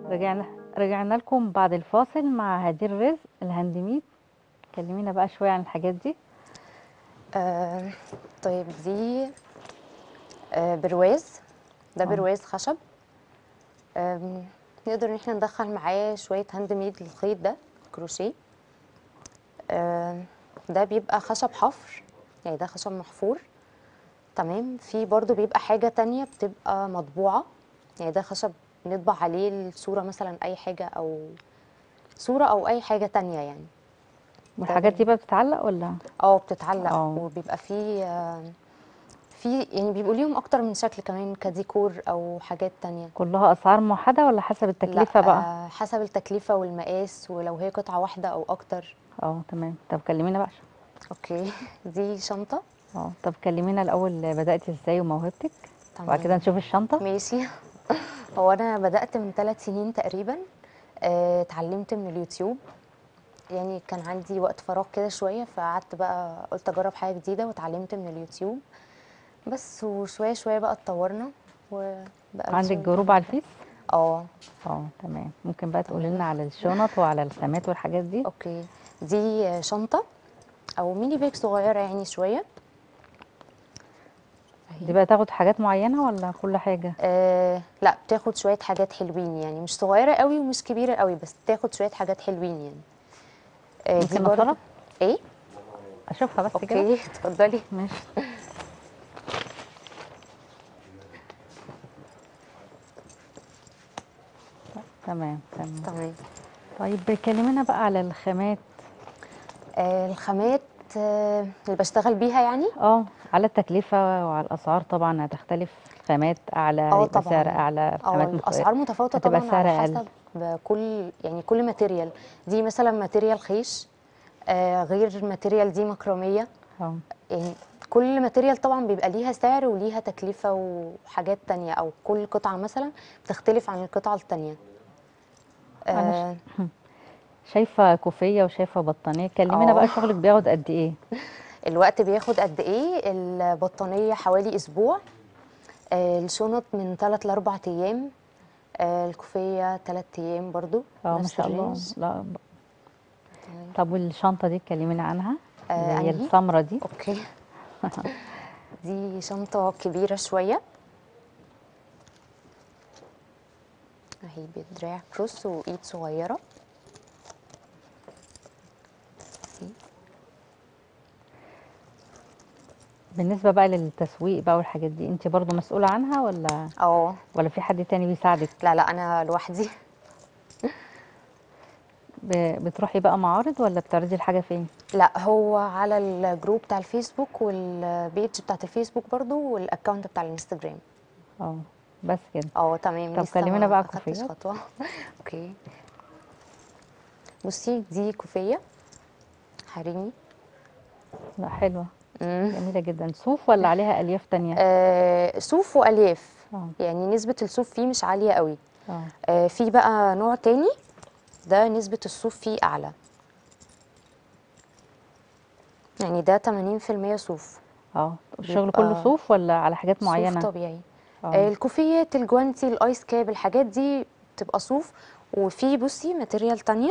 رجعنا رجعنا لكم بعد الفاصل مع هدير رزق الهاند ميد. كلمينا بقى شويه عن الحاجات دي. آه طيب دي برواز. ده اه برواز خشب. آم، نقدر ان احنا ندخل معاه شوية هاند ميد للخيط ده كروشيه. آم، ده بيبقى خشب حفر، يعني ده خشب محفور. تمام. في برضو بيبقى حاجة تانية بتبقى مطبوعة، يعني ده خشب نطبع عليه الصورة مثلا أي حاجة أو صورة أو أي حاجة تانية يعني. ده والحاجات دي بقى بتتعلق ولا؟ بتتعلق، اه وبيبقى فيه في يعني بيبقوا ليهم أكتر من شكل كمان كديكور أو حاجات تانية. كلها اسعار موحده ولا حسب لا، التكلفه بقى؟ حسب التكلفة والمقاس، ولو هي قطعة واحدة أو أكتر. اه تمام. طب كلمينا بقى. أوكي. دي شنطة. اه طب كلمينا الاول، بدأتي ازاي وموهبتك، وبعد كده تمام. نشوف الشنطه. ماشي. هو أنا بدأت من 3 سنين تقريبا. اتعلمت من اليوتيوب، يعني كان عندي وقت فراغ كده شوية، فقعدت بقى قلت أجرب حاجة جديدة واتعلمت من اليوتيوب بس. وشوية شوية بقى اتطورنا وبقى عندك الشغل جروب على جميل. الفيس؟ اه. اه تمام. ممكن بقى تقولي تمام. لنا على الشنط وعلى الخامات والحاجات دي؟ اوكي. دي شنطة او ميني بيج صغيرة يعني شوية دي اهي. بقى تاخد حاجات معينه ولا كل حاجه؟ لا، بتاخد شوية حاجات حلوين، يعني مش صغيرة قوي ومش كبيرة قوي، بس بتاخد شوية حاجات حلوين يعني. دي ممكن برضو. نوصلها ايه. اشوفها بس كده؟ اوكي. اتفضلي. ماشي. تمام تمام. تمام. طيب كلمينا بقى على الخامات. الخامات اللي بشتغل بيها يعني. اه على التكلفة وعلى الأسعار طبعا هتختلف. الخامات أعلى يبقى سعر طبعا. أعلى، الخامات الاسعار متفاوتة هتبقى طبعا سعر على أقل. حسب كل ماتيريال. دي مثلا ماتيريال خيش، غير ماتيريال دي مكرمية. اه يعني كل ماتيريال طبعا بيبقى ليها سعر وليها تكلفة وحاجات تانية، أو كل قطعة مثلا بتختلف عن القطعة التانية. أنا آه شايفة كوفية وشايفة بطانية. كلمينا آه، بقى شغلك بياخد قد إيه؟ الوقت بياخد قد إيه؟ البطانية حوالي أسبوع. الشنط من 3 ل4 أيام. الكوفية 3 أيام برضو، اه ما نفس شاء الرينج. الله. لا تمام. طب والشنطة دي كلمينا عنها، اللي هي أنهي. السمرة دي. أوكي. دي شنطة كبيرة شوية اهي، بدراع كروس وإيد صغيرة اهي. بالنسبة بقى للتسويق بقى والحاجات دي، انت برضو مسؤولة عنها اه. ولا في حد تاني بيساعدك؟ لا لا، أنا لوحدي. بتروحي بقى معارض ولا بتعرضي الحاجة فين؟ لا، هو على الجروب بتاع الفيسبوك والبيج بتاعت الفيسبوك برضو والاكونت بتاع الانستجرام. اه بس كده. تمام، طب لسه كلمينا ما بقى اخدتش كوفيات. خطوة. اوكي. بصي، دي كوفية حريمي. لا حلوة، مم. جميلة جدا. صوف ولا عليها ألياف تانية؟ صوف والياف، اه يعني نسبة الصوف فيه مش عالية قوي. اه في بقى نوع تاني، ده نسبة الصوف فيه اعلى، يعني ده 80% صوف. اه. الشغل كله بيبقى صوف ولا على حاجات صوف معينة؟ طبيعي. اه الكوفيات، الجوانتي، الايس كاب، الحاجات دي بتبقى صوف. وفي بصي ماتيريال تانية.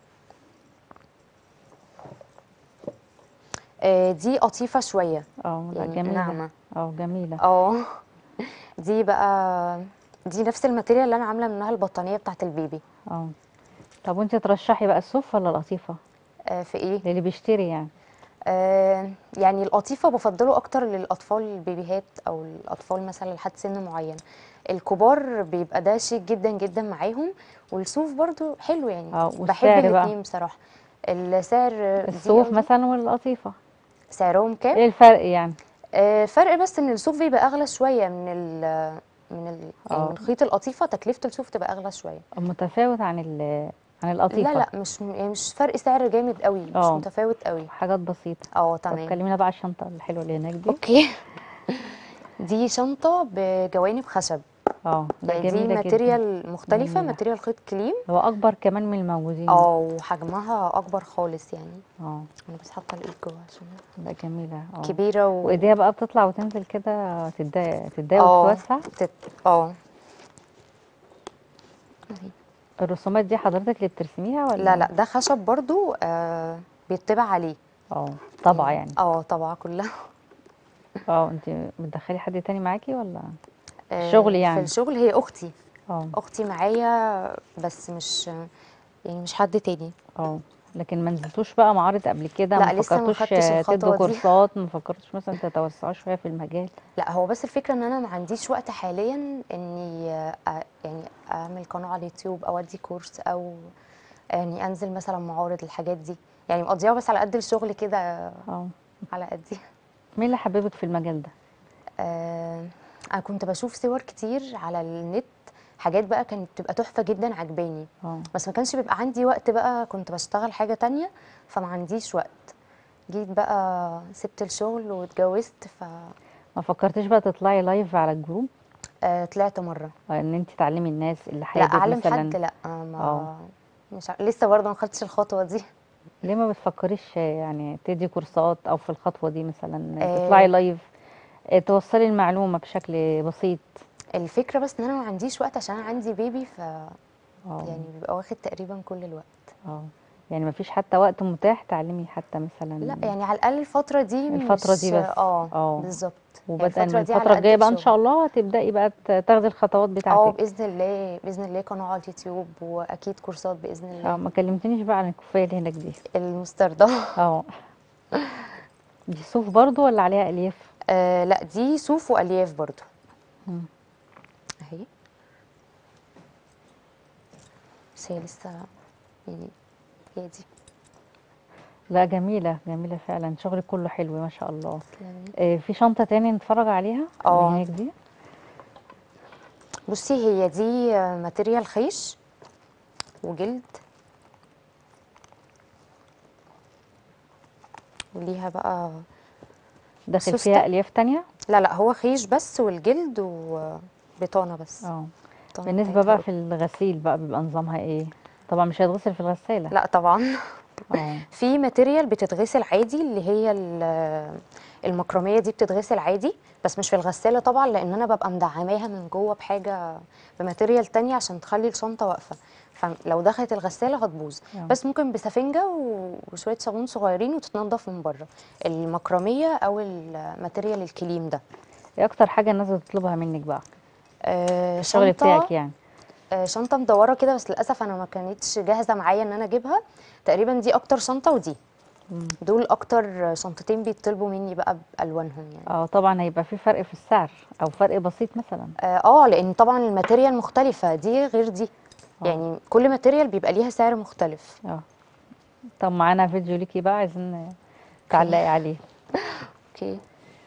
دي قطيفة شوية، اه. لا يعني جميلة. ناعمة. اه جميلة. اه. دي بقى دي نفس الماتيريال اللي انا عاملة منها البطانية بتاعت البيبي. اه. طب وانت ترشحي بقى الصوف ولا القطيفة في ايه؟ للي بيشتري يعني؟ يعني القطيفة بفضله اكتر للاطفال البيبيهات، او الاطفال مثلا لحد سن معين. الكبار بيبقى ده شيك جدا جدا معاهم، والصوف برضو حلو يعني. اه. بحب والسعر بقى؟ الاتنين بصراحة. السعر. دي الصوف قصدي مثلا ولا القطيفة؟ سعرهم كام؟ ايه الفرق يعني؟ فرق بس ان الصوف بيبقى اغلى شويه يعني اه من خيط القطيفه، تكلفه الصوف تبقى اغلى شويه. متفاوت عن لا القطيفة. لا، مش فرق سعر جامد قوي، مش اه متفاوت قوي. حاجات بسيطة. طب تمام. كلمينا بقى على الشنطة الحلوة اللي هناك دي. اوكي. دي شنطه بجوانب خشب، اه لا يعني دي جميلة جدا. ماتيريال مختلفه، جميلة. ماتيريال خيط كليم. هو أكبر كمان من الموجودين. وحجمها اكبر خالص يعني. اه انا بس حاطه الايد جوه عشان لا جميلة. اه كبيره وايديها بقى بتطلع وتنزل كده، تتضايق اه وتتوسع. تت... اه أهي. الرسومات دي حضرتك اللي بترسميها لا ولا؟ لا، ده خشب برضو بيطبع عليه. اه، طبعا يعني. طبعا كلها. اه، انت بتدخلي حد تاني معاكي ولا في الشغل في يعني؟ الشغل هي اختي. اه. اختي معايا، بس مش يعني مش حد تاني. اه، لكن ما نزلتوش بقى معارض قبل كده؟ ما لا لسه ما فكرتوش خدتش تدوا الخطوه دي. كورسات؟ ما فكرتوش مثلا تتوسعوا شويه في المجال؟ لا هو بس الفكره ان انا ما عنديش وقت حاليا اني يعني اعمل قناه على اليوتيوب او ادي كورس او يعني انزل مثلا معارض الحاجات دي. يعني مقضيها بس على قد الشغل كده، اه. على قدي. مين اللي حببك في المجال ده؟ آه انا كنت بشوف صور كتير على النت، حاجات بقى كانت بتبقى تحفه جدا عجباني. اه. بس ما كانش بيبقى عندي وقت بقى، كنت بشتغل حاجه تانية فما عنديش وقت. جيت بقى سبت الشغل واتجوزت ما فكرتيش بقى تطلعي لايف على الجروب؟ طلعت مره. ان انت تعلمي الناس اللي لا حابب اعلم حد، مثلا؟ لا اه. ما مش لسه برضه ما خدتش الخطوه دي. ليه ما بتفكريش يعني تدي كورسات، او في الخطوه دي مثلا تطلعي آه لايف، توصلي المعلومه بشكل بسيط؟ الفكره بس ان انا ما عنديش وقت عشان انا عندي بيبي، اه. يعني بيبقى واخد تقريبا كل الوقت. اه، يعني ما فيش حتى وقت متاح تعلمي حتى لا مثلا يعني على الاقل الفتره دي الفتره مش دي بس؟ اه. بالظبط. يعني وبدءا من الفتره دي على الفتره قد الجايه بقى ان الشغل. شاء الله هتبداي بقى تاخدي الخطوات بتاعتك. باذن الله باذن الله قناه على اليوتيوب واكيد كورسات باذن اه، الله. ما كلمتنيش بقى عن الكوفيه اللي هناك دي؟ المستردة. اه. دي صوف برضو ولا عليها الياف؟ لا دي صوف والياف برضو. مم. اهي. بس هي لسه يعني، هي دي. لا، جميله جميله فعلا، شغلك كله حلو ما شاء الله. تسلمي. في شنطه تاني نتفرج عليها اللي اه هناك دي؟ بصي هي دي ماتيريال خيش وجلد، وليها بقى داخل سوستة. فيها الياف تانية؟ لا لا، هو خيش بس والجلد وبطانة بس. اه. البطانة بالنسبه بتاعتها بقى في الغسيل بقى بيبقى نظامها ايه؟ طبعا مش هيتغسل في الغساله؟ لا طبعا. اه. في ماتيريال بتتغسل عادي، اللي هي المكرمية دي بتتغسل عادي، بس مش في الغسالة طبعا، لان انا ببقى مدعماها من جوه بحاجة بماتيريال تانية عشان تخلي الشنطة واقفة، فلو دخلت الغسالة هتبوظ. اه. بس ممكن بسفنجة وشوية صابون صغيرين وتتنضف من بره، المكرمية او الماتيريال الكليم ده. ايه اكتر حاجه الناس بتطلبها منك بقى في الشغل شنطة. بتاعك يعني؟ شنطة مدورة كده، بس للأسف أنا ما كانتش جاهزة معايا إن أنا أجيبها. تقريبا دي أكتر شنطة، ودي مم. دول أكتر شنطتين بيطلبوا مني بقى بألوانهم يعني. اه، طبعا هيبقى في فرق في السعر او فرق بسيط مثلا؟ لأن طبعا الماتيريال مختلفة، دي غير دي. اه. يعني كل ماتيريال بيبقى ليها سعر مختلف. اه. طب معانا فيديو ليكي بقى، عايزين اوكي. تعلقي عليه. اوكي.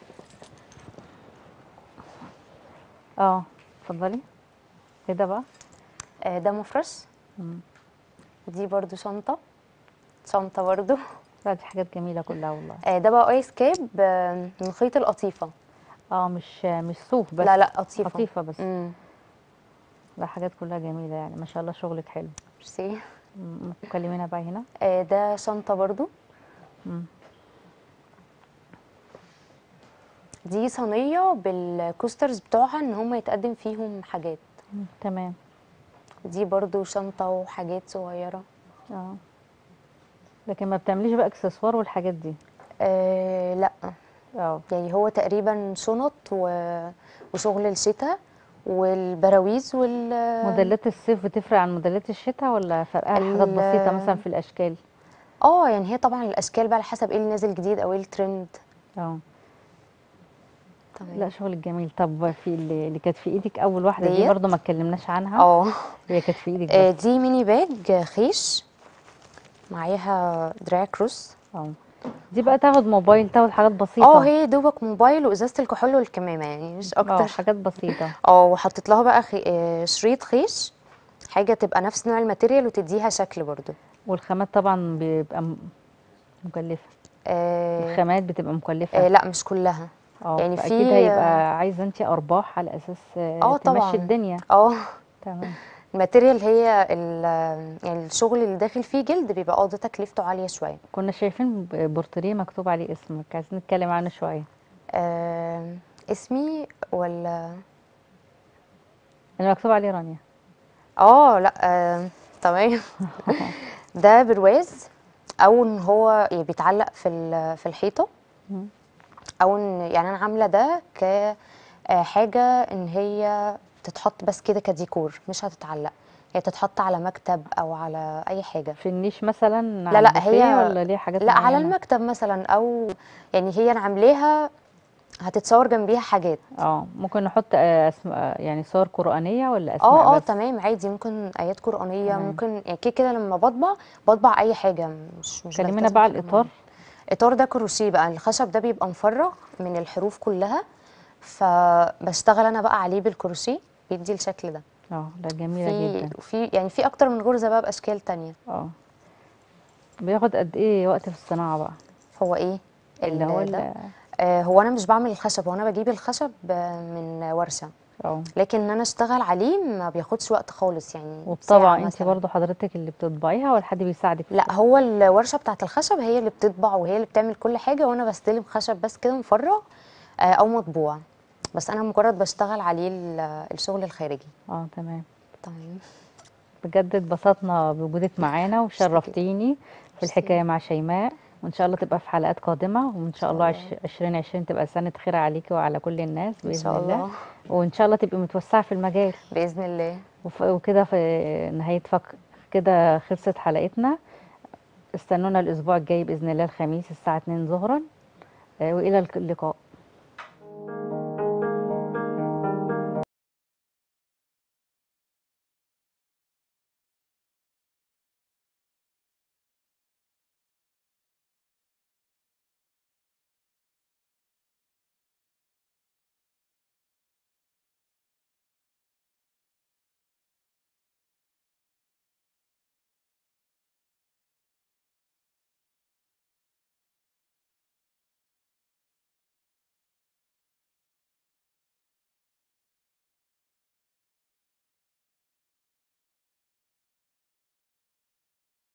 اه، اتفضلي. ايه ده بقى؟ ده مفرش. مم. دي برضو شنطة برضو. لا، دي حاجات جميله كلها والله. ده بقى ايس كاب من خيط القطيفة. اه، مش صوف بس؟ لا لا، قطيفة. قطيفه بس؟ امم لا، حاجات كلها جميله يعني ما شاء الله، شغلك حلو. ميرسي. كلمينا بقى هنا. ده شنطة برضو. مم. دي صينية بالكوسترز بتوعها ان هم يتقدم فيهم حاجات. تمام. دي برضو شنطة وحاجات صغيرة. اه، لكن ما بتعمليش بقى اكسسوار والحاجات دي؟ لا. اه. يعني هو تقريبا شنط وشغل الشتاء والبراويز موديلات الصيف بتفرق عن موديلات الشتاء ولا فرقها حاجات ال... بسيطه مثلا في الاشكال؟ يعني هي طبعا الاشكال بقى على حسب ايه اللي نازل جديد او ايه الترند. اه. لا، تمام. شغلك جميل. طب في اللي كانت في ايدك اول واحده دي ديت. برضو ما اتكلمناش عنها؟ اه هي كانت في ايدك بس؟ دي ميني باج خيش، معاها دراع كروس. اه، دي بقى تاخد موبايل، تاخد حاجات بسيطه؟ هي دوبك موبايل وازازه الكحول والكمامه، يعني مش اه، اكتر. حاجات بسيطه. وحطيت لها بقى شريط خيش، حاجه تبقى نفس نوع الماتيريال وتديها شكل برضو. والخامات طبعا بيبقى مكلفه؟ آه الخامات بتبقى مكلفه؟ لا مش كلها. اه، يعني في فاكيد هيبقى عايزه انت ارباح على اساس تمشي طبعا. الدنيا. اه تمام. الماتيريال هي يعني الشغل اللي داخل فيه جلد بيبقى ده تكلفته عاليه شويه. كنا شايفين بورتريه مكتوب عليه اسمك، عايزين نتكلم عنه شويه. آه اسمي ولا؟ اللي مكتوب عليه رانيا. لا تمام. ده برواز، او ان هو بيتعلق في الحيطه، مم. او ان يعني انا عامله ده كحاجه ان هي تتحط بس كده كديكور، مش هتتعلق، هي تتحط على مكتب او على اي حاجه. في النيش مثلا لا على لا، البوفيه هي ولا ليه حاجات لا، على معينة؟ المكتب مثلا، او يعني هي انا عاملاها هتتصور جنبيها حاجات. اه ممكن نحط يعني صور قرآنية ولا أسماء اه بس؟ تمام، عادي، ممكن ايات قرآنية، تمام. ممكن يعني كده كده لما بطبع اي حاجة، مش كلمينا بلتزم بقى على بحاجة الإطار. معينة. اطار ده كروشيه بقى، الخشب ده بيبقى مفرغ من الحروف كلها، فبشتغل انا بقى عليه بالكروشيه، بيدي الشكل ده. اه لا جميلة في جدا. في يعني في اكتر من غرزة بقى باشكال تانية. اه بياخد قد ايه وقت في الصناعة بقى؟ هو ايه اللي هو ده؟ هو انا مش بعمل الخشب، هو انا بجيب الخشب من ورشة، اه. لكن ان انا اشتغل عليه ما بياخدش وقت خالص، يعني ساعة والطبعة انت مثلا. برضو حضرتك اللي بتطبعيها ولا حد بيساعدك لا، هو الورشة بتاعت الخشب هي اللي بتطبع وهي اللي بتعمل كل حاجة، وانا بستلم خشب بس كده مفرغ او مطبوع، بس انا مجرد بشتغل عليه الشغل الخارجي. اه تمام. تمام. بجد اتبسطنا بوجودك معانا ميرسي جدا. وشرفتيني في ميرسي. الحكاية مع شيماء. وان شاء الله تبقى في حلقات قادمة، وان ان شاء شاء الله الله. 2020 تبقى سنة خير عليكي وعلى كل الناس ان بإذن شاء الله. الله. وان شاء الله تبقي متوسعة في المجال. بإذن الله. وكده في نهاية كده خلصت حلقتنا. استنونا الأسبوع الجاي بإذن الله الخميس الساعة 2 ظهرا. وإلى اللقاء.